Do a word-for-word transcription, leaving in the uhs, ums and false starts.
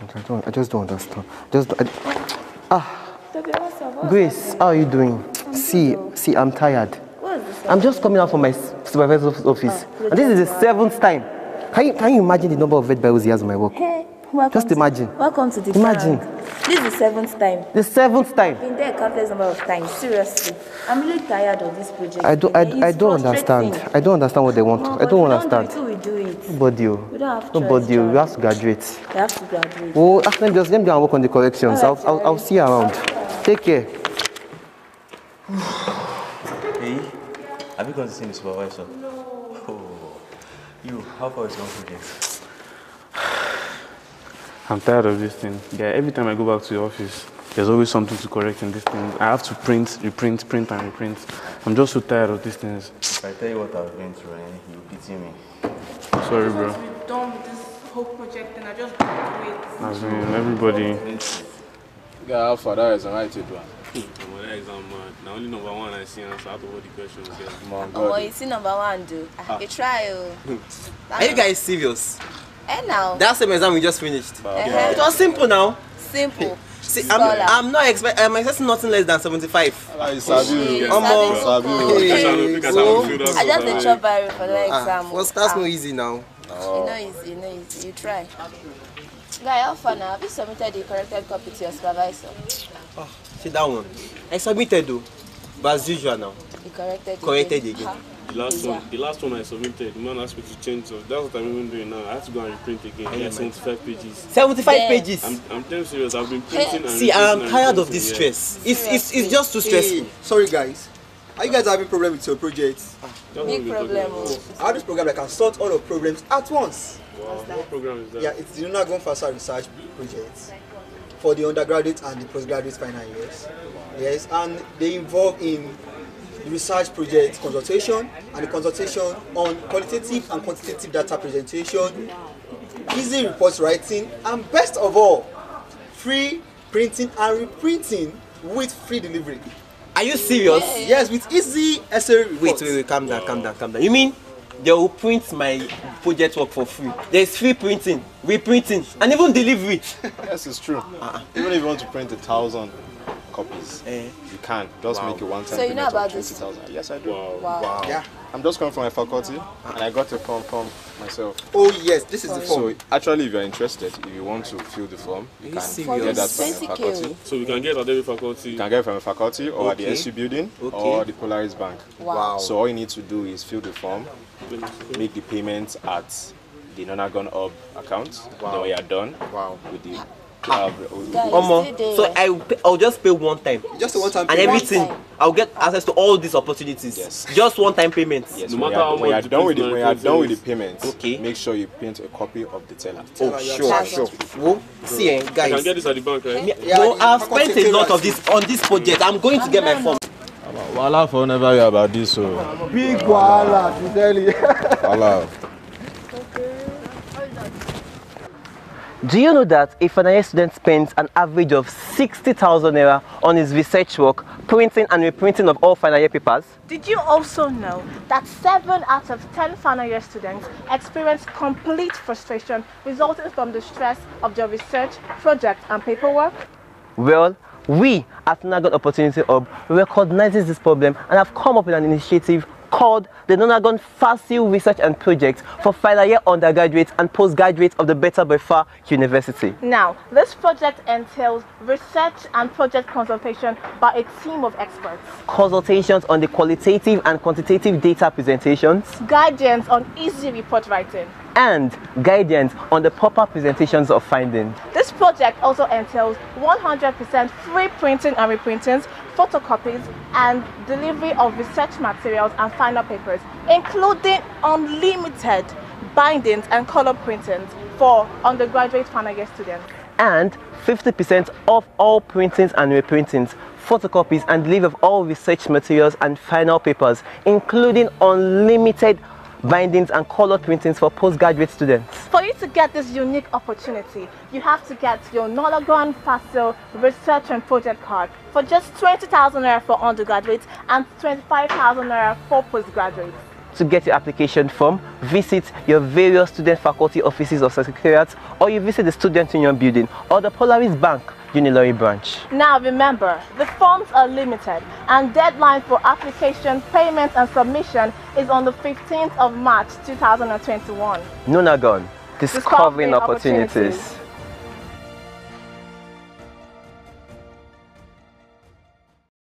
understand. I don't. I just don't understand. Just I, ah. Grace, how are you doing? See, see, I'm tired. What is this? I'm just coming out from my supervisor's office, oh, and this is the seventh time. Can you can you imagine the number of vet bills he has on my work? Hey, just imagine. To, welcome to the Imagine. Bank. This is the seventh time. The seventh time. I've been there a countless number of times. Seriously, I'm really tired of this project. I don't. I, I don't understand. I don't understand what they want. No, I don't we understand. Don't do it, we do it. Nobody. We don't have Nobody. We have to graduate. We have to graduate. Oh, let me just let me go and work on the corrections. I'll, I'll I'll see you around. Take care. Hey, have you gone to see the supervisor? No. Oh, you, how far is your project? I'm tired of this thing. Yeah, every time I go back to the office, there's always something to correct in this thing. I have to print, reprint, print, and reprint. I'm just so tired of these things. If I tell you what I've been through, eh, you'll pity me. Sorry, bro. We're done with this whole project, and I just graduate. As in, everybody. Yeah, how far that is an right one. Well, that exam, man. Now only number one I see answer out of all the questions here. Oh, well, you see number one, do. Ah. You try. Are you guys serious? Eh, now. That same exam we just finished. Uh -huh. It was simple now. Simple. See, I'm, I'm not expect. I'm expecting nothing less than seventy-five. I just the chop barrel for the exam. Ah, well, that's ah. not easy now. No. You know easy, you know easy. You try. Guy, how far now? Have you submitted the corrected copy to your supervisor? Oh, see that one. I submitted though, but as usual now. You corrected. Corrected again. again. The last one, the last one I submitted, the man asked me to change, so that's what I'm even doing now. I have to go and reprint again. Yeah, seventy-five pages. seventy-five yeah. pages. I'm, I'm telling you serious. I've been printing and see, I'm tired of this stress. Yeah. It's it's it's just too stressful. Hey, sorry guys, are you guys having problem with your project? Ah, big problem. I have this program that can sort all your problems at once. Wow, what program is that? Yeah, it's the Nonagon FASA research project for the undergraduate and the postgraduate final years. Yes, and they involve in the research project consultation and the consultation on qualitative and quantitative data presentation, easy reports writing, and best of all, free printing and reprinting with free delivery. Are you serious? Yes, yes, with easy essay reports. Wait, wait, wait, calm down, calm down, calm down. You mean they will print my project work for free? There's free printing, reprinting, and even delivery. Yes, it's true. Uh-uh. Even if you want to print a thousand copies, eh? you can. Just wow. make it one time. So you know about this? Yes, I do. Wow. Wow. wow. Yeah. I'm just coming from my faculty, and I got a form from myself. Oh yes, this is the form. So actually, if you're interested, if you want to fill the form, you can serious? get that from your faculty. So we can get at every faculty. You can get it from the faculty, or okay. at the S U building, okay. or the Polaris Bank. Wow. So all you need to do is fill the form, make the payments at the Nonagon Hub account. Wow. Then when you're done wow. with the Ah. Omo, so I I'll just pay one time, just a one time, and everything. I'll get access to all these opportunities. Yes, just one time payment. Yes, no matter how much. When you're done with it, when you're done with the payments, okay, make sure you print a copy of the teller. Oh, sure, sure. Well, see, eh, guys. I can get this at the bank, right? Yeah, no, I've spent a lot of this on this project. I'm going to get my form. Wala for never hear about this, so big wala, to tell you. Wala. Do you know that a final year student spends an average of sixty thousand naira on his research work, printing and reprinting of all final year papers? Did you also know that seven out of ten final year students experience complete frustration resulting from the stress of their research, project and paperwork? Well, we at Nonagon Opportunity Hub recognizes this problem and have come up with an initiative called the Nonagon FASIL Research and Project for final year undergraduates and postgraduates of the Beta by Far University. Now, this project entails research and project consultation by a team of experts, consultations on the qualitative and quantitative data presentations, guidance on easy report writing, and guidance on the proper presentations of findings. This project also entails one hundred percent free printing and reprintings, photocopies, and delivery of research materials and final papers, including unlimited bindings and color printings for undergraduate final year students. And fifty percent of all printings and reprintings, photocopies, and delivery of all research materials and final papers, including unlimited bindings and color printings for postgraduate students. For you to get this unique opportunity, you have to get your Nonagon FASIL Research and Project card for just twenty thousand naira for undergraduates and twenty-five thousand naira for postgraduates. to get your application form, visit your various student faculty offices or secretariats, or you visit the Student Union building or the Polaris Bank Unilori branch. Now remember, the forms are limited and deadline for application, payment and submission is on the fifteenth of March two thousand twenty-one. Nonagon, discovering, Discovering opportunities. opportunities.